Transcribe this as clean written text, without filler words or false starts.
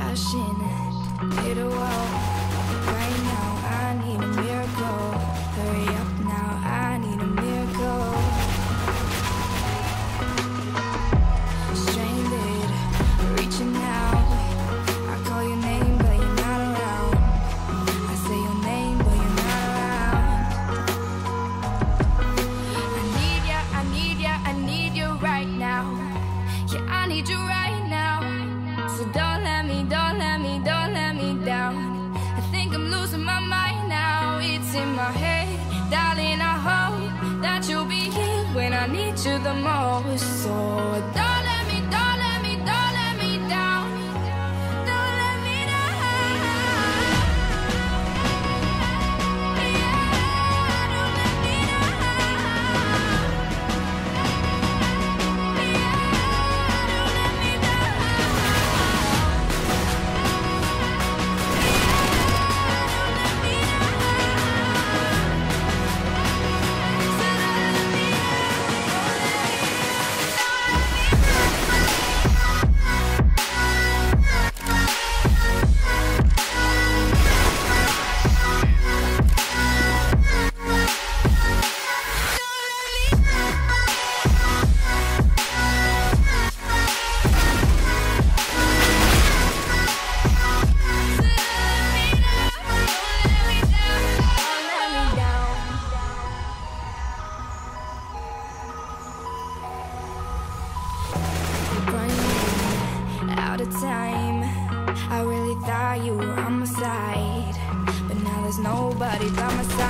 flashing it a wall. Right now I need a miracle. Hurry up now, I need a miracle. Stranded, reaching out. I call your name but you're not around. I say your name but you're not around. I need ya, I need ya, I need you right now. Yeah, I need you right now. So don't let me down. I think I'm losing my mind now. It's in my head, darling, I hope that you'll be here when I need you the most. So don't let me down. Don't let me down. Yeah, don't let me down. Yeah, don't let me down. Out of time, I really thought you were on my side, but now there's nobody by my side.